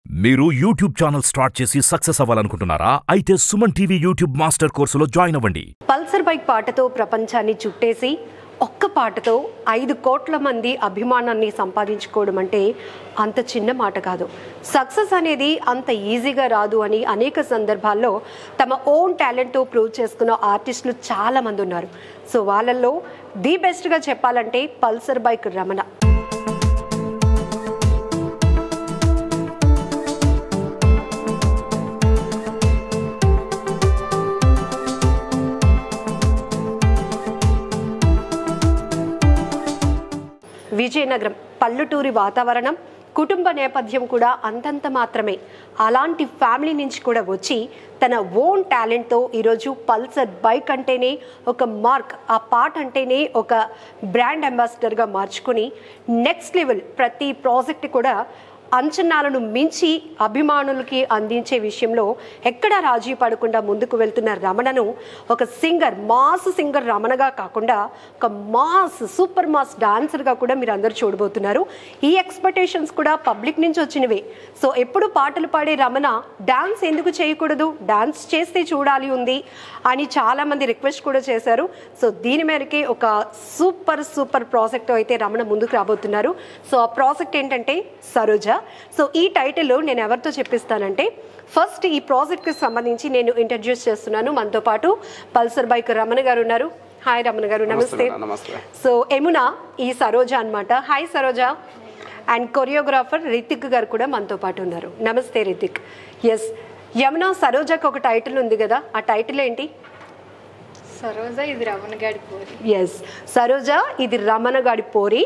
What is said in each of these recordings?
మీరు YouTube channel start చేసి success అవ్వాలనుకుంటున్నారా? అయితే SumanTv యూట్యూబ్ మాస్టర్ కోర్సులో జాయిన్ అవ్వండి. పల్సర్ బైక్ పాటతో ప్రపంచాన్ని చుట్టేసి ఒక్క పాటతో 5 కోట్ల మంది అభిమానాన్ని సంపాదించుకోవడం అంటే అంత చిన్న మాట కాదు. సక్సెస్ అనేది అంత ఈజీగా రాదు అని అనేక సందర్భాల్లో తమ ఓన్ టాలెంట్తో ప్రూవ్ చేసుకున్న ఆర్టిస్టులు చాలా మంది ఉన్నారు. సో వాళ్ళల్లో ది బెస్ట్గా చెప్పాలంటే పల్సర్ బైక్ రమణ. విజయనగరం పల్లెటూరి వాతావరణం, కుటుంబ నేపథ్యం కూడా అంతంత మాత్రమే. అలాంటి ఫ్యామిలీ నుంచి కూడా వచ్చి తన ఓన్ టాలెంట్తో ఈరోజు పల్సర్ బైక్ అంటేనే ఒక మార్క్, ఆ పాట అంటేనే ఒక బ్రాండ్ అంబాసిడర్గా మార్చుకొని నెక్స్ట్ లెవెల్ ప్రతి ప్రాజెక్ట్ కూడా అంచనాలను మించి అభిమానులకి అందించే విషయంలో ఎక్కడా రాజీ పడకుండా ముందుకు వెళ్తున్న రమణను ఒక సింగర్, మాస్ సింగర్ రమణగా కాకుండా ఒక మాస్, సూపర్ మాస్ డాన్సర్గా కూడా మీరు అందరూ చూడబోతున్నారు. ఈ ఎక్స్పెక్టేషన్స్ కూడా పబ్లిక్ నుంచి వచ్చినవే. సో ఎప్పుడు పాటలు పాడే రమణ డాన్స్ ఎందుకు చేయకూడదు, డాన్స్ చేస్తే చూడాలి ఉంది అని చాలామంది రిక్వెస్ట్ కూడా చేశారు. సో దీని మేరకే ఒక సూపర్ ప్రాజెక్ట్ అయితే రమణ ముందుకు రాబోతున్నారు. సో ఆ ప్రాజెక్ట్ ఏంటంటే సరోజా. సో ఈ టైటిల్ నేను ఎవరితో చెప్పిస్తానంటే, ఫస్ట్ ఈ ప్రాజెక్ట్కి సంబంధించి నేను ఇంట్రడ్యూస్ చేస్తున్నాను. మనతో పాటు పల్సర్ బైక్ రమణ గారు ఉన్నారు. హాయ్ రమణ గారు, నమస్తే. సో యమున ఈ సరోజా అన్నమాట. Hi Saroja. And choreographer Rithik garu కూడా మనతో పాటు ఉన్నారు. నమస్తే రితిక్. ఎస్, యమున, సరోజాకి ఒక టైటిల్ ఉంది కదా, ఆ టైటిల్ ఏంటి? సరోజా ఇది రమణ గాడి పోరి. ఎస్, సరోజా ఇది రమణ గాడి పోరి.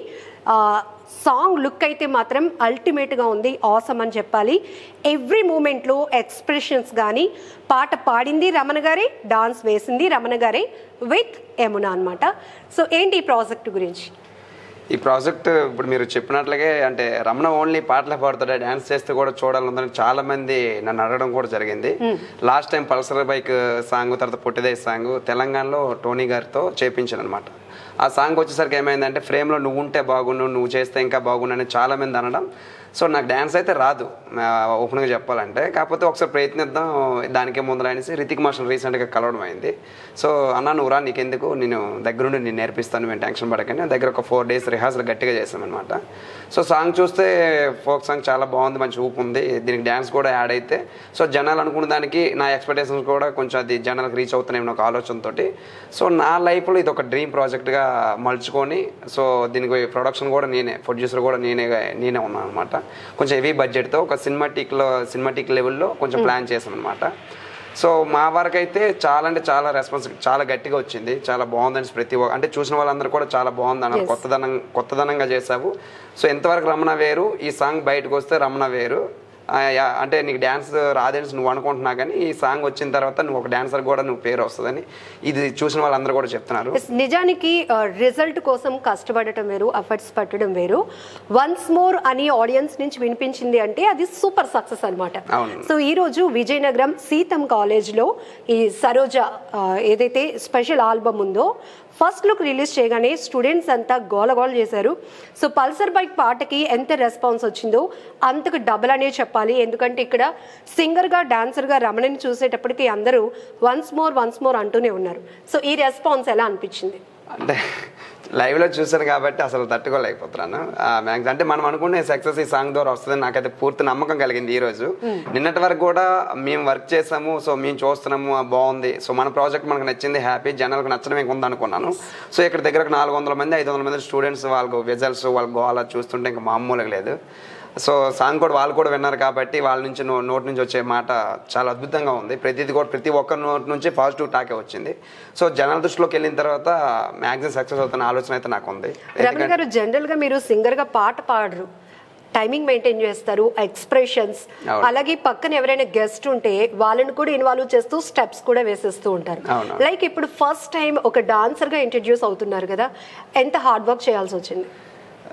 సాంగ్ లుక్ అయితే మాత్రం అల్టిమేట్గా ఉంది, ఆసమ్ అని చెప్పాలి. ఎవ్రీ మూమెంట్లో ఎక్స్ప్రెషన్స్ కానీ, పాట పాడింది రమణ గారే, డాన్స్ వేసింది రమణ గారే విత్ యమున అనమాట. సో ఏంటి ఈ ప్రాజెక్ట్ గురించి? ఈ ప్రాజెక్ట్ ఇప్పుడు మీరు చెప్పినట్లుగా అంటే రమణ ఓన్లీ పాటలే పాడుతాడు, డ్యాన్స్ చేస్తే కూడా చూడాలని చాలా మంది నన్ను అడగడం కూడా జరిగింది. Last time Pulsar bike song, తర్వాత పొట్టిదేశ్ సాంగ్ తెలంగాణలో టోనీ గారితో చేపించాను అనమాట. ఆ సాంగ్ వచ్చేసరికి ఏమైందంటే, ఫ్రేమ్లో నువ్వు ఉంటే బాగుండు, నువ్వు చేస్తే ఇంకా బాగుండు అని చాలామంది అనడం. సో నాకు డ్యాన్స్ అయితే రాదు ఓపెన్గా చెప్పాలంటే, కాకపోతే ఒకసారి ప్రయత్నిద్దాం దానికే ముందర అనేసి రితిక్ మాస్టర్ రీసెంట్గా కలవడం అయింది. సో అన్న నువ్వు రా, నీకెందుకు, నేను దగ్గరుండి నేను నేర్పిస్తాను, మేము టెన్షన్ పడకండి. దగ్గర ఒక 4 days రిహార్సల్ గట్టిగా చేసామన్నమాట. సో సాంగ్ చూస్తే ఫోక్ సాంగ్ చాలా బాగుంది, మంచి ఊపు ఉంది, దీనికి డ్యాన్స్ కూడా యాడ్ అయితే సో జనాలు అనుకున్న దానికి నా ఎక్స్పెక్టేషన్స్ కూడా కొంచెం అది జనాలకు రీచ్ అవుతున్నాయి ఒక ఆలోచనతోటి. సో నా లైఫ్లో ఇది ఒక డ్రీమ్ ప్రాజెక్ట్గా మలుచుకొని, సో దీనికి ప్రొడక్షన్ కూడా నేనే, ప్రొడ్యూసర్ కూడా నేనే ఉన్నాను అనమాట. కొంచెం హెవీ బడ్జెట్తో ఒక సినిమాటిక్ లెవెల్లో కొంచెం ప్లాన్ చేసాం అనమాట. సో మా వరకు అయితే చాలా అంటే చాలా రెస్పాన్స్ చాలా గట్టిగా వచ్చింది, చాలా బాగుందని ప్రతి అంటే చూసిన వాళ్ళందరూ కూడా చాలా బాగుంది అన్నారు. కొత్తదనంగా చేసావు. సో ఎంతవరకు రమణ వేరు, ఈ సాంగ్ బయటకు వస్తే రమణ వేరు. అంటే నీకు డ్యాన్స్ రాదని నువ్వు అనుకుంటున్నా, కానీ ఈ సాంగ్ వచ్చిన తర్వాత నువ్వు ఒక డాన్సర్ కూడా నువ్వు పేరు వస్తుందని ఇది చూసిన వాళ్ళందరూ కూడా చెప్తున్నారు. నిజానికి రిజల్ట్ కోసం కష్టపడటం వేరు, ఎఫర్ట్స్ పెట్టడం వేరు. వన్స్ మోర్ అని ఆడియన్స్ నుంచి వినిపించింది అంటే అది సూపర్ సక్సెస్ అనమాట. సో ఈ రోజు విజయనగరం సీతం కాలేజ్లో ఈ సరోజా ఏదైతే స్పెషల్ ఆల్బమ్ ఉందో ఫస్ట్ లుక్ రిలీజ్ చేయగానే స్టూడెంట్స్ అంతా గోలగోల చేశారు. సో పల్సర్ బైక్ పాటకి ఎంత రెస్పాన్స్ వచ్చిందో అంతకు డబుల్ అనే చెప్పాలి. ఎందుకంటే ఇక్కడ సింగర్గా, డాన్సర్గా రమణని చూసేటప్పటికి అందరూ వన్స్ మోర్ అంటూనే ఉన్నారు. సో ఈ రెస్పాన్స్ ఎలా అనిపించింది? అంటే లైవ్లో చూసాను కాబట్టి అసలు తట్టుకోలేకపోతున్నాను. అంటే మనం అనుకునే సక్సెస్ ఈ సాంగ్ ద్వారా వస్తుందని నాకైతే పూర్తి నమ్మకం కలిగింది. ఈరోజు నిన్నటి వరకు కూడా మేము వర్క్ చేసాము, సో మేము చూస్తున్నాము, బాగుంది, సో మన ప్రాజెక్ట్ మనకు నచ్చింది, హ్యాపీ, జనాలకు నచ్చడం ఇంకా ఉందనుకున్నాను. సో ఇక్కడ దగ్గర 400 మంది 500 మంది స్టూడెంట్స్ వాళ్ళకు విజల్ట్స్ వాళ్ళకు అలా చూస్తుంటే ఇంకా మామూలుగా లేదు. సో సాంగ్ కూడా వాళ్ళు కూడా విన్నారు కాబట్టి వాళ్ళ నుంచి నోటి నుంచి వచ్చే మాట చాలా అద్భుతంగా ఉంది. ప్రతి ఒక్క నోటి నుంచి పాజిటివ్ టాకే వచ్చింది. సో జనాల దృష్టిలోకి వెళ్ళిన తర్వాత మ్యాక్సిమం సక్సెస్ అవుతున్న ఆలోచన అయితే నాకు ఉంది. రమణ గారు, జనరల్గా మీరు సింగర్గా పాట పాడరు, టైమింగ్ మెయింటైన్ చేస్తారు, ఎక్స్ప్రెషన్స్, అలాగే పక్కన ఎవరైనా గెస్ట్ ఉంటే వాళ్ళని కూడా ఇన్వాల్వ్ చేస్తూ స్టెప్స్ కూడా వేసేస్తూ ఉంటారు. లైక్ ఇప్పుడు ఫస్ట్ టైం ఒక డాన్సర్గా ఇంట్రడ్యూస్ అవుతున్నారు కదా, ఎంత హార్డ్ వర్క్ చేయాల్సి వచ్చింది?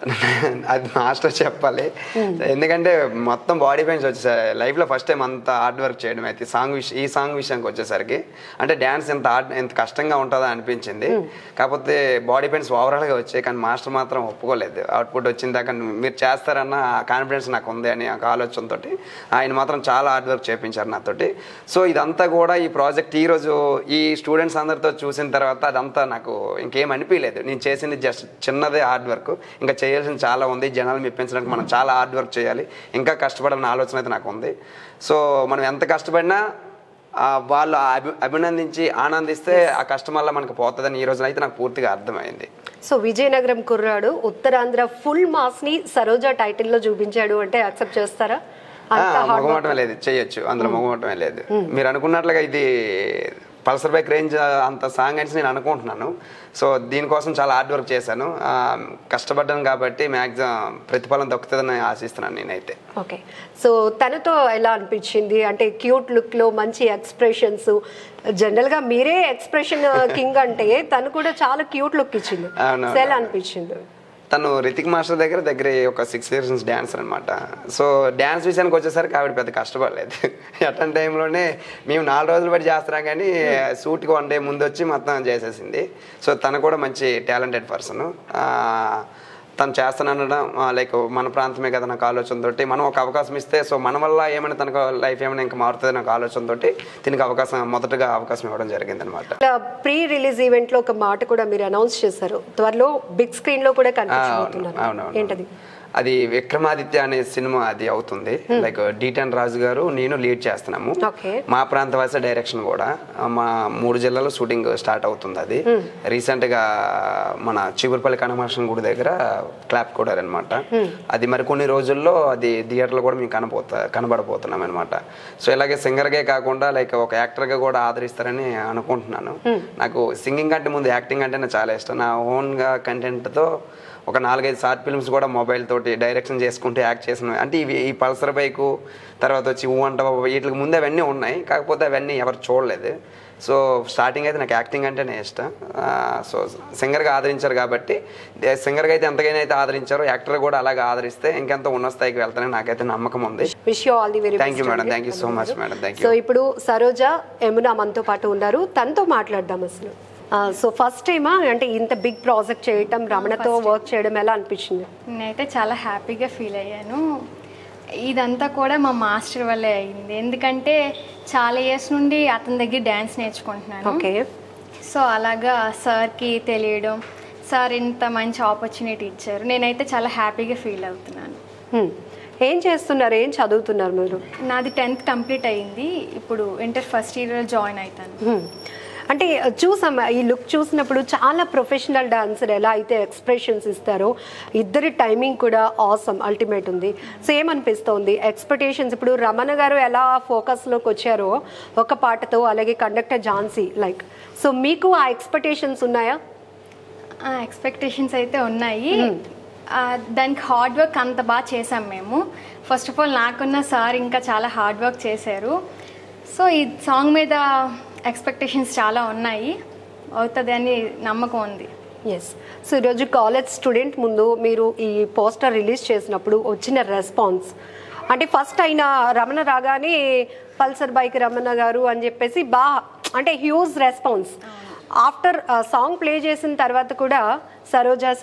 అది మాస్టర్ చెప్పాలి. ఎందుకంటే మొత్తం బాడీ పెయిన్స్ వచ్చేసారి లైఫ్లో ఫస్ట్ టైం అంత హార్డ్ వర్క్ చేయడం అయితే ఈ సాంగ్ విషయానికి వచ్చేసరికి అంటే డ్యాన్స్ ఎంత కష్టంగా ఉంటుందో అనిపించింది. కాకపోతే బాడీ పెయిన్స్ ఓవరాల్గా వచ్చాయి, కానీ మాస్టర్ మాత్రం ఒప్పుకోలేదు. అవుట్పుట్ వచ్చిన దాకా మీరు చేస్తారన్న కాన్ఫిడెన్స్ నాకు ఉంది అని ఒక ఆలోచనతో ఆయన మాత్రం చాలా హార్డ్ వర్క్ చేయించారు నాతోటి. సో ఇదంతా కూడా ఈ ప్రాజెక్ట్ ఈరోజు ఈ స్టూడెంట్స్ అందరితో చూసిన తర్వాత అదంతా నాకు ఇంకేం అనిపించలేదు. నేను చేసింది జస్ట్ చిన్నదే హార్డ్ వర్క్, ఇంకా చేయాల్సింది చాలా ఉంది. జనాలు మెప్పించడానికి మనం చాలా హార్డ్ వర్క్ చేయాలి, ఇంకా కష్టపడాలన్న ఆలోచన అయితే నాకు ఉంది. సో మనం ఎంత కష్టపడినా వాళ్ళు అభినందించి ఆనందిస్తే ఆ కష్టం వల్ల మనకు పోతుందని ఈ రోజున అయితే నాకు పూర్తిగా అర్థమైంది. సో విజయనగరం కుర్రాడు ఉత్తరాంధ్ర ఫుల్ మాస్ ని సరోజా టైటిల్లో చూపించాడు అంటే యాక్సెప్ట్ చేస్తారా? మొగమాటం లేదు, చేయొచ్చు, అందులో మొగమాటమే లేదు. మీరు అనుకున్నట్లుగా ఇది పల్సర్ బైక్ రేంజ్ అంత సాంగ్ అని నేను అనుకుంటున్నాను. సో దీనికోసం చాలా హార్డ్ వర్క్ చేశాను, కష్టపడ్డాను కాబట్టి మ్యాక్సిమం ప్రతిఫలం దక్కుతుందని ఆశిస్తున్నాను నేనైతే. ఓకే, సో తనతో ఎలా అనిపించింది? అంటే క్యూట్ లుక్లో మంచి ఎక్స్ప్రెషన్స్, జనరల్గా మీరే ఎక్స్ప్రెషన్ కింగ్ అంటే తను కూడా చాలా క్యూట్ లుక్ ఇచ్చింది. ఎలా అనిపించింది? తను రితిక్ మాస్టర్ దగ్గర ఒక 6 years డ్యాన్సర్ అనమాట. సో డ్యాన్స్ విషయానికి వచ్చేసరికి ఆవిడ పెద్ద కష్టపడలేదు. అటన్ టైంలోనే మేము 4 రోజులు బట్టి చేస్తున్నాం, కానీ షూట్కి 1 day ముందు వచ్చి మొత్తం చేసేసింది. సో తను కూడా మంచి టాలెంటెడ్ పర్సన్. తను చేస్తానడం లైక్ మన ప్రాంతమే కదా నాకు ఆలోచనతోటి మనం ఒక అవకాశం ఇస్తే సో మన వల్ల ఏమైనా తనకు లైఫ్ ఏమైనా ఇంకా మారుతుంది నాకు ఆలోచనతోటి దీనికి మొదటగా అవకాశం ఇవ్వడం జరిగింది అనమాట. ప్రీ రిలీజ్ ఈవెంట్ లో ఒక మాట కూడా మీరు అనౌన్స్ చేశారు, త్వరలో బిగ్ స్క్రీన్ లో కూడా కనిపించబోతున్నారు. ఏంటది? అది విక్రమాదిత్య అనే సినిమా అది అవుతుంది. లైక్ D10 రాజు గారు నేను లీడ్ చేస్తున్నాము. మా ప్రాంత వాస డైరెక్షన్ కూడా మా 3 జిల్లాలో షూటింగ్ స్టార్ట్ అవుతుంది. అది రీసెంట్ గా మన చిగురుపల్లి కనమర్షన్ గుడి దగ్గర క్లాప్ కూడా అనమాట. అది మరికొన్ని రోజుల్లో అది థియేటర్లో కూడా మేము కనబడబోతున్నాం అనమాట. సో ఇలాగే సింగర్గే కాకుండా లైక్ ఒక యాక్టర్గా కూడా ఆదరిస్తారని అనుకుంటున్నాను. నాకు సింగింగ్ అంటే ముందు యాక్టింగ్ అంటే నాకు చాలా ఇష్టం. నా ఓన్గా కంటెంట్తో ఒక 4-5 షార్ట్ ఫిల్మ్స్ కూడా మొబైల్ తోటి డైరెక్షన్ చేసుకుంటూ యాక్ట్ చేసిన అంటే ఈ పల్సర్ బైకు తర్వాత వచ్చి అంట వీటికి ముందు అవన్నీ ఉన్నాయి, కాకపోతే అవన్నీ ఎవరు చూడలేదు. సో స్టార్టింగ్ అయితే నాకు యాక్టింగ్ అంటేనే ఇష్టం. సో సింగర్గా ఆదరించారు కాబట్టి సింగర్గా అయితే ఎంతకైనా అయితే ఆదరించారో యాక్టర్ కూడా అలాగే ఆదరిస్తే ఇంకెంత ఉన్న స్థాయికి వెళ్తానని నాకైతే నమ్మకం ఉంది. Thank you madam, thank you so much madam, thank you. So ఇప్పుడు సరోజా యమున మనతో పాటు ఉన్నారు, తనతో మాట్లాడదాం. అసలు సో ఫస్ట్ టైమా అంటే ఇంత బిగ్ ప్రాజెక్ట్ చేయటం, రమణతో వర్క్ చేయడం ఎలా అనిపించింది? నేనైతే చాలా హ్యాపీగా ఫీల్ అయ్యాను. ఇదంతా కూడా మా మాస్టర్ వల్లే అయింది, ఎందుకంటే చాలా ఇయర్స్ నుండి అతని దగ్గర డ్యాన్స్ నేర్చుకుంటున్నాను. ఓకే, సో అలాగా సార్కి తెలియడం, సార్ ఇంత మంచి ఆపర్చునిటీ ఇచ్చారు. నేనైతే చాలా హ్యాపీగా ఫీల్ అవుతున్నాను. ఏం చేస్తున్నారు, ఏం చదువుతున్నారు మీరు? నాది 10th కంప్లీట్ అయ్యింది, ఇప్పుడు ఇంటర్ ఫస్ట్ ఇయర్లో జాయిన్ అవుతాను. అంటే చూసాం ఈ లుక్ చూసినప్పుడు చాలా ప్రొఫెషనల్ డాన్సర్ ఎలా అయితే ఎక్స్ప్రెషన్స్ ఇస్తారో ఇద్దరి టైమింగ్ కూడా ఆసమ్ అల్టిమేట్ ఉంది. సో ఏమనిపిస్తోంది ఎక్స్పెక్టేషన్స్? ఇప్పుడు రమణ గారు ఎలా ఫోకస్లోకి వచ్చారో ఒక పాటతో, అలాగే కండక్టర్ ఝాన్సీ లైక్, సో మీకు ఆ ఎక్స్పెక్టేషన్స్ ఉన్నాయా? ఎక్స్పెక్టేషన్స్ అయితే ఉన్నాయి. దానికి హార్డ్ వర్క్ అంత బాగా చేసాం మేము. ఫస్ట్ ఆఫ్ ఆల్ నాకున్న సార్ ఇంకా చాలా హార్డ్ వర్క్ చేశారు. సో ఈ సాంగ్ మీద ఎక్స్పెక్టేషన్స్ చాలా ఉన్నాయి, అవుతుంది అని నమ్మకం ఉంది. ఎస్. సో ఈరోజు కాలేజ్ స్టూడెంట్ ముందు మీరు ఈ పోస్టర్ రిలీజ్ చేసినప్పుడు వచ్చిన రెస్పాన్స్ అంటే ఫస్ట్ అయిన రమణ రాగానే పల్సర్ బైక్ రమణ గారు అని చెప్పేసి అంటే huge response. After song play చేసిన తర్వాత కూడా సరోజా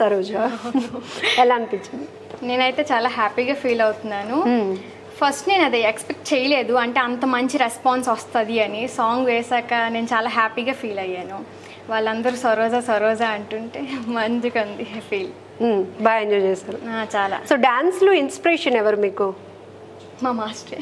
ఎలా అనిపించింది? నేనైతే చాలా హ్యాపీగా ఫీల్ అవుతున్నాను. ఫస్ట్ నేను అది ఎక్స్పెక్ట్ చేయలేదు, అంటే అంత మంచి రెస్పాన్స్ వస్తుంది అని. సాంగ్ వేసాక నేను చాలా హ్యాపీగా ఫీల్ అయ్యాను. వాళ్ళందరూ సరోజా అంటుంటే మంచిగా ఉంది ఫీల్. బాగా ఎంజాయ్ చేశారు చాలా. సో డాన్స్లో ఇన్స్పిరేషన్ ఎవరు మీకు? మా మాస్టరే.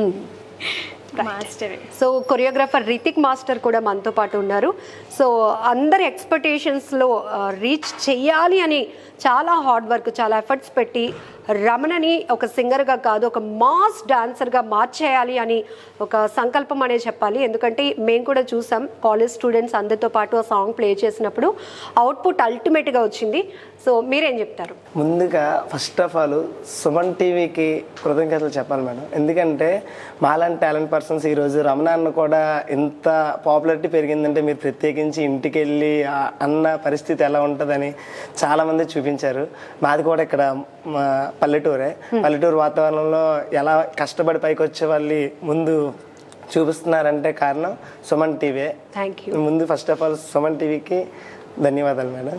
సో కొరియోగ్రాఫర్ రితిక్ మాస్టర్ కూడా మనతో పాటు ఉన్నారు. సో అందరి ఎక్స్పెక్టేషన్స్లో రీచ్ చెయ్యాలి అని చాలా హార్డ్ వర్క్, చాలా ఎఫర్ట్స్ పెట్టి రమణని ఒక సింగర్గా కాదు ఒక మాస్ డాన్సర్గా మార్చేయాలి అని ఒక సంకల్పం అనే చెప్పాలి. ఎందుకంటే మేము కూడా చూసాం కాలేజ్ స్టూడెంట్స్ అందరితో పాటు ఆ సాంగ్ ప్లే చేసినప్పుడు అవుట్పుట్ అల్టిమేట్గా వచ్చింది. సో మీరేం చెప్తారు? ముందుగా ఫస్ట్ ఆఫ్ ఆల్ సుమన్ టీవీకి కృతజ్ఞతలు చెప్పాలి మేడం. ఎందుకంటే మాలాంటి టాలెంట్ పర్సన్స్ ఈరోజు రమణ అన్న కూడా ఇంత పాపులారిటీ పెరిగిందంటే మీరు ప్రత్యేకించి ఇంటికి వెళ్ళి అన్న పరిస్థితి ఎలా ఉంటుందని చాలామంది చూపించారు. మాది కూడా ఇక్కడ మా పల్లెటూరు వాతావరణంలో ఎలా కష్టపడి పైకి వచ్చే వాళ్ళు ముందు చూపిస్తున్నారంటే కారణం సుమన్ టీవీ. Thank you. ముందు ఫస్ట్ ఆఫ్ ఆల్ సుమన్ టీవీకి ధన్యవాదాలు మేడం.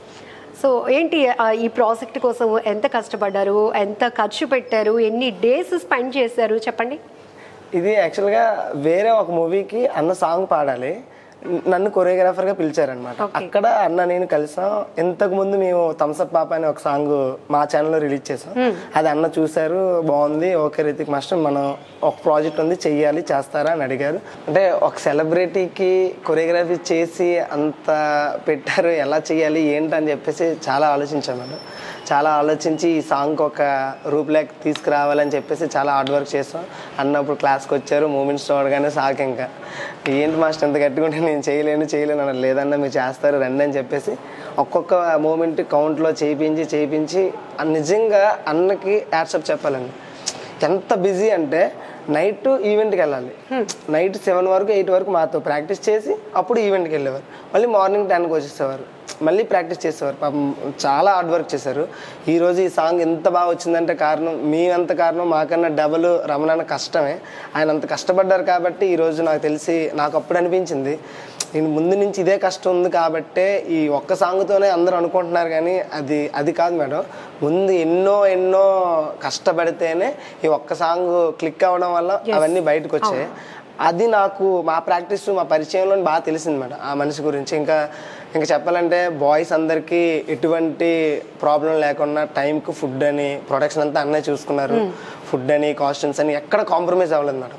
సో ఏంటి ఈ ప్రాజెక్ట్ కోసం ఎంత కష్టపడ్డారు, ఎంత ఖర్చు పెట్టారు, ఎన్ని డేస్ స్పెండ్ చేశారు చెప్పండి. ఇది యాక్చువల్గా వేరే ఒక మూవీకి అన్న సాంగ్ పాడాలి, నన్ను కొరియోగ్రాఫర్గా పిలిచారనమాట. అక్కడ అన్న నేను కలిసాం. ఇంతకుముందు మేము థమ్స్అప్ పాప అని ఒక సాంగ్ మా ఛానల్లో రిలీజ్ చేసాం. అది అన్న చూశారు, బాగుంది, ఓకే రితిక్ మాస్టర్ మనం ఒక ప్రాజెక్ట్ ఉంది చెయ్యాలి, చేస్తారా అని అడిగారు. అంటే ఒక సెలబ్రిటీకి కొరియోగ్రఫీ చేసి అంత పెట్టారు, ఎలా చెయ్యాలి ఏంటని చెప్పేసి చాలా ఆలోచించాను. చాలా ఆలోచించి ఈ సాంగ్ ఒక రూపులేఖ తీసుకురావాలని చెప్పేసి చాలా హార్డ్ వర్క్ చేస్తాం. అన్నప్పుడు క్లాస్కి వచ్చారు, మూమెంట్స్ చూడగానే సాక్ ఇంకా ఏంటి మాస్టర్ ఎంత గట్టిగా నేను చేయలేను అన్న. లేదన్నా మీరు చేస్తారు రండి అని చెప్పేసి ఒక్కొక్క మూమెంట్ కౌంట్లో చేయించి నిజంగా అన్నకి యాడ్సప్ చెప్పాలండి. ఎంత బిజీ అంటే నైట్ ఈవెంట్కి వెళ్ళాలి, నైట్ 7 వరకు 8 వరకు మాతో ప్రాక్టీస్ చేసి అప్పుడు ఈవెంట్కి వెళ్ళేవారు. మళ్ళీ మార్నింగ్ 10కి వచ్చేసేవారు, మళ్ళీ ప్రాక్టీస్ చేసేవారు. పాపం చాలా హార్డ్ వర్క్ చేశారు. ఈరోజు ఈ సాంగ్ ఎంత బాగా వచ్చిందంటే కారణం అంత కారణం మాకన్నా డబుల్ రమణ కష్టమే. ఆయన అంత కష్టపడ్డారు కాబట్టి ఈరోజు నాకు అప్పుడు అనిపించింది నేను ముందు నుంచి ఇదే కష్టం ఉంది కాబట్టే ఈ ఒక్క సాంగ్తోనే అందరూ అనుకుంటున్నారు, కానీ అది కాదు మేడం. ముందు ఎన్నో కష్టపడితేనే ఈ ఒక్క సాంగ్ క్లిక్ అవ్వడం వల్ల అవన్నీ బయటకు వచ్చాయి. అది నాకు మా ప్రాక్టీస్ మా పరిచయంలో బాగా తెలిసింది మేడం ఆ మనిషి గురించి. ఇంకా చెప్పాలంటే బాయ్స్ అందరికీ ఎటువంటి ప్రాబ్లం లేకుండా టైంకి ఫుడ్ అని ప్రొడక్షన్ అంతా అన్నీ చూసుకున్నారు. ఫుడ్ అని కాస్ట్యూమ్స్ అని ఎక్కడ కాంప్రమైజ్ అవ్వలేదు మేడం.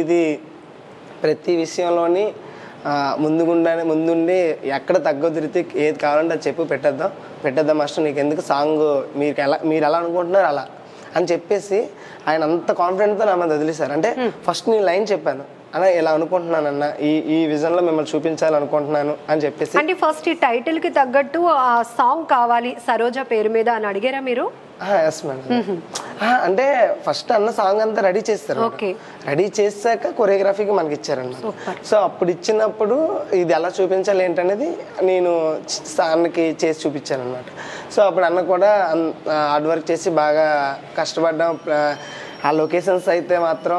ప్రతి విషయంలోని ముందుండి ఎక్కడ తగ్గొద్దు రితిక్, ఏది కావాలంటే అది చెప్పు, పెట్టేద్దాం మాస్టర్, నీకు ఎందుకు సాంగ్ మీరు ఎలా అనుకుంటున్నారు అలా అని చెప్పేసి ఆయన అంత కాన్ఫిడెంట్తో నా మీద వదిలేశారు. అంటే ఫస్ట్ నేను లైన్ చెప్పాను, అన్న ఇలా అనుకుంటున్నాను అన్న, ఈ విజన్లో మిమ్మల్ని చూపించాలనుకుంటున్నాను అని చెప్పేసి. అంటే ఫస్ట్ ఈ టైటిల్కి తగ్గట్టు ఆ సాంగ్ కావాలి సరోజ పేరు మీద అని అడిగారా మీరు? Yes madam. అంటే ఫస్ట్ అన్న సాంగ్ అంతా రెడీ చేస్తారు, రెడీ చేశాక కొరియోగ్రఫీకి మనకి ఇచ్చారన్నమాట. సో అప్పుడు ఇచ్చినప్పుడు ఇది ఎలా చూపించాలి ఏంటనేది నేను అన్నకి చేసి చూపించాను అనమాట. సో అప్పుడు అన్న కూడా హార్డ్ వర్క్ చేసి బాగా కష్టపడ్డాం. ఆ లొకేషన్స్ అయితే మాత్రం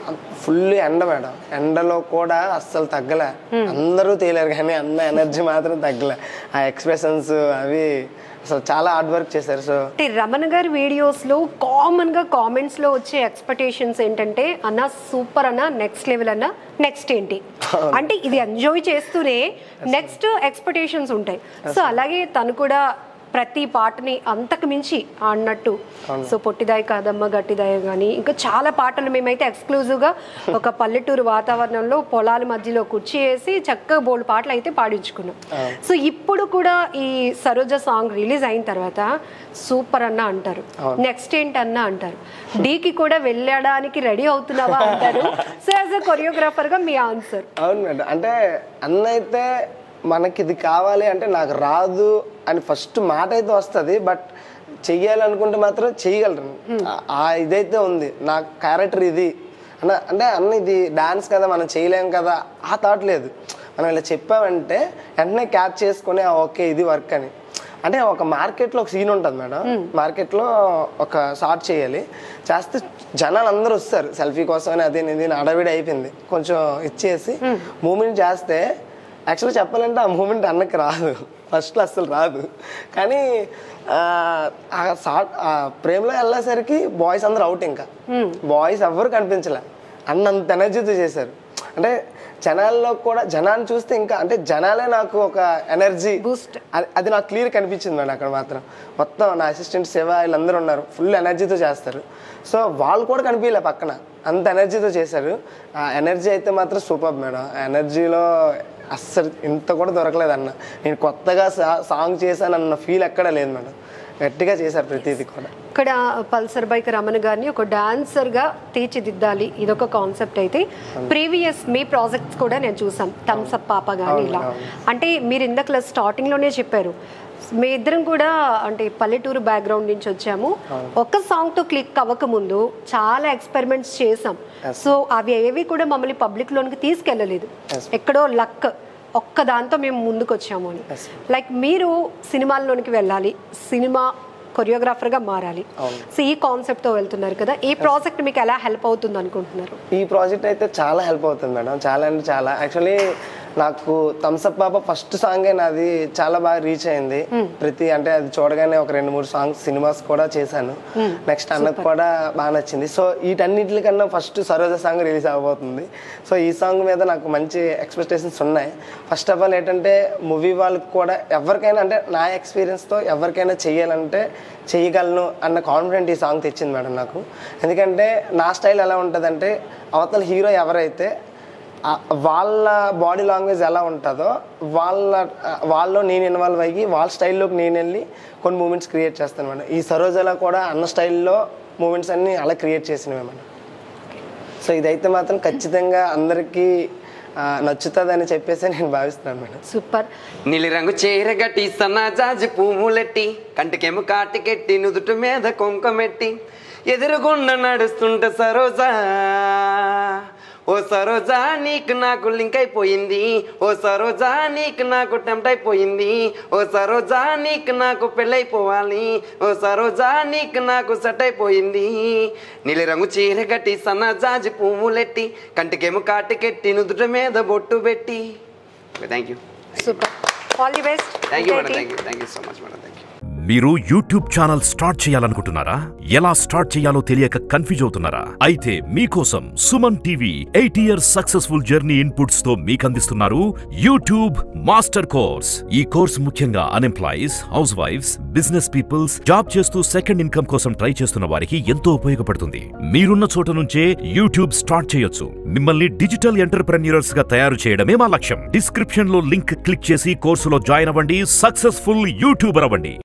ఫుల్ ఎండ మేడం, ఎండలో కూడా అస్సలు తగ్గలే, అందరూ తేలేరు కానీ అన్న ఎనర్జీ మాత్రం తగ్గలే. ఆ ఎక్స్ప్రెషన్స్ అవి అసలు చాలా హార్డ్ వర్క్ చేశారు. సో రమణ గారి వీడియోస్లో కామన్గా కామెంట్స్లో వచ్చే ఎక్స్పెక్టేషన్స్ ఏంటంటే అన్న సూపర్ అన్న, నెక్స్ట్ లెవెల్ అన్న, నెక్స్ట్ ఏంటి అంటే ఇది ఎంజాయ్ చేస్తూనే నెక్స్ట్ ఎక్స్పెక్టేషన్స్ ఉంటాయి. సో అలాగే తను కూడా ప్రతి పాటని అంతకు మించి అన్నట్టు. సో పొట్టిదాయి కాదమ్మ గట్టిదాయ కానీ ఇంకా చాలా పాటలు మేమైతే ఎక్స్క్లూజివ్గా ఒక పల్లెటూరు వాతావరణంలో పొలాల మధ్యలో కుర్చీ వేసి చక్కగా బోల్డ్ పాటలు అయితే పాడించుకున్నాం. సో ఇప్పుడు కూడా ఈ సరోజ సాంగ్ రిలీజ్ అయిన తర్వాత సూపర్ అన్న అంటారు, నెక్స్ట్ ఏంటన్నా అంటారు, డీకి కూడా వెళ్ళడానికి రెడీ అవుతున్నావా అంటారు. సో యాజ్ ఎ కొరియోగ్రాఫర్గా మీ ఆన్సర్? అవును మేడం, అంటే అన్న అయితే మనకి ఇది కావాలి అంటే నాకు రాదు అని ఫస్ట్ మాట అయితే వస్తుంది, బట్ చెయ్యాలనుకుంటే మాత్రం చేయగలరు. ఇదైతే ఉంది, నా క్యారెక్టర్ ఇది అంటే అన్న ఇది డాన్స్ కదా మనం చేయలేం కదా ఆ థాట్ లేదు. మనం ఇలా చెప్పామంటే వెంటనే క్యాచ్ చేసుకుని ఓకే ఇది వర్క్ అని. అంటే ఒక మార్కెట్లో ఒక సీన్ ఉంటుంది మేడం, మార్కెట్లో ఒక షార్ట్ చేయాలి, చేస్తే జనాలు అందరూ వస్తారు సెల్ఫీ కోసం అని, అది ఇది అడవిడి అయిపోయింది. కొంచెం ఇచ్చేసి మూమెంట్ చేస్తే యాక్చువల్గా చెప్పాలంటే ఆ మూమెంట్ అన్నకి రాదు, ఫస్ట్లో అస్సలు రాదు. కానీ ప్రేమలో వెళ్ళేసరికి బాయ్స్ అందరూ అవుట్, ఇంకా బాయ్స్ ఎవ్వరు కనిపించలే. అన్నంత ఎనర్జీతో చేశారు. అంటే జనాల్లో కూడా జనాన్ని చూస్తే ఇంకా అంటే జనాలే నాకు ఒక ఎనర్జీ బూస్ట్, అది నాకు క్లియర్ కనిపించింది మేడం. అక్కడ మాత్రం మొత్తం నా అసిస్టెంట్ సేవ వీళ్ళందరూ ఉన్నారు, ఫుల్ ఎనర్జీతో చేస్తారు. సో వాళ్ళు కూడా కనిపించలే పక్కన, అంత ఎనర్జీతో చేశారు. ఆ ఎనర్జీ అయితే మాత్రం సూపర్ మేడం. ఎనర్జీలో అస్సలు ఇంత కూడా దొరకలేదు అన్న. నేను కొత్తగా సాంగ్ చేశానన్న ఫీల్ ఎక్కడ లేదు మేడం. గట్టిగా చేశారు ప్రతిదీ కూడా. ఇక్కడ పల్సర్ బైక్ రమణ గారిని ఒక డాన్సర్గా తీర్చిదిద్దాలి, ఇదొక కాన్సెప్ట్. అయితే ప్రీవియస్ మీ ప్రాజెక్ట్స్ కూడా నేను చూసాం, థమ్స్అప్ పాప కానీ ఇలా. అంటే మీరు ఇందాక స్టార్టింగ్లోనే చెప్పారు మీ ఇద్దరం కూడా అంటే పల్లెటూరు బ్యాక్గ్రౌండ్ నుంచి వచ్చాము, ఒక్క సాంగ్తో క్లిక్ అవ్వకముందు చాలా ఎక్స్పెరిమెంట్స్ చేసాం. సో అవి ఏవి కూడా మమ్మల్ని పబ్లిక్లోనికి తీసుకెళ్ళలేదు, ఎక్కడో లక్ ఒక్క దాంతో మేము ముందుకు వచ్చాము అని. లైక్ మీరు సినిమాల్లోనికి వెళ్ళాలి, సినిమా కొరియోగ్రాఫర్గా మారాలి, సో ఈ కాన్సెప్ట్తో వెళ్తున్నారు కదా, ఈ ప్రాజెక్ట్ మీకు ఎలా హెల్ప్ అవుతుంది అనుకుంటున్నారు? ఈ ప్రాజెక్ట్ అయితే చాలా హెల్ప్ అవుతుంది మేడం, చాలా అంటే చాలా. యాక్చువల్లీ నాకు థమ్స్అప్ పాప ఫస్ట్ సాంగే నాది చాలా బాగా రీచ్ అయింది. అంటే అది చూడగానే ఒక 2-3 సాంగ్స్ సినిమాస్ కూడా చేశాను. నెక్స్ట్ అన్నకు కూడా బాగా నచ్చింది. సో వీటన్నిటికన్నా ఫస్ట్ సరోజ సాంగ్ రిలీజ్ అవబోతుంది. సో ఈ సాంగ్ మీద నాకు మంచి ఎక్స్పెక్టేషన్స్ ఉన్నాయి. ఫస్ట్ ఆఫ్ ఆల్ ఏంటంటే మూవీ వాళ్ళకి కూడా ఎవరికైనా అంటే నా ఎక్స్పీరియన్స్తో ఎవరికైనా చెయ్యాలంటే చేయగలను అన్న కాన్ఫిడెంట్ ఈ సాంగ్ తెచ్చింది మేడం నాకు. ఎందుకంటే నా స్టైల్ ఎలా ఉంటుందంటే అవతల హీరో ఎవరైతే వాళ్ళ బాడీ లాంగ్వేజ్ ఎలా ఉంటుందో వాళ్ళలో నేను ఇన్వాల్వ్ అయ్యి వాళ్ళ స్టైల్లోకి నేను వెళ్ళి కొన్ని మూమెంట్స్ క్రియేట్ చేస్తాను మేడం. ఈ సరోజలో కూడా అన్న స్టైల్లో మూమెంట్స్ అన్నీ అలా క్రియేట్ చేసినవి మేడం. సో ఇదైతే మాత్రం ఖచ్చితంగా అందరికీ నచ్చుతుందని చెప్పేసి నేను భావిస్తున్నాను మేడం. సూపర్. నీలిరంగు చీర గట్టి సన్నాజాజి పువ్వులెట్టి కంటికేమో కాటికెట్టి నుదుటి మీద కొంకమెట్టి ఎదురుగుండ నడుస్తుంటే సరోజా ఓ సరోజా నీకు నాకు లింక్ అయిపోయింది, ఓ సరోజా నీకు నాకు టెంప్ట్ అయిపోయింది, ఓ సరోజా నీకు నాకు పెళ్ళైపోవాలి, ఓ సరోజా నీకు నాకు సెట్ అయిపోయింది. నీలిరంగు చీర కట్టి సన్నజాజి పువ్వులెట్టి కంటికేమో కాటికెట్టి నుదుట మీద బొట్టు పెట్టి. Thank you. Super. All the best. Thank you madam. Thank you so much madam. Thank you. మీరు యూట్యూబ్ ఛానల్ స్టార్ట్ చేయాలనుకుంటున్నారా? ఎలా స్టార్ట్ చేయాలో తెలియక కన్ఫ్యూజ్ అవుతున్నారా? అయితే మీకోసం Suman TV 8 years successful journey inputs తో మీకందిస్తున్నారు యూట్యూబ్ మాస్టర్ కోర్స్. ఈ కోర్స్ ముఖ్యంగా unemployees, house wives, business peoples, job చేస్తూ సెకండ్ ఇన్కమ్ కోసం ట్రై చేస్తున్న వారికి ఎంతో ఉపయోగపడుతుంది. మీరున్న చోట నుంచే యూట్యూబ్ స్టార్ట్ చేయొచ్చు. మిమ్మల్ని డిజిటల్ ఎంటర్‌ప్రెన్యూర్స్ గా తయారు చేయడమే మా లక్ష్యం. డిస్క్రిప్షన్ లో లింక్ క్లిక్ చేసి కోర్సులో జాయిన్ అవ్వండి, సక్సెస్ఫుల్ యూట్యూబర్ అవ్వండి.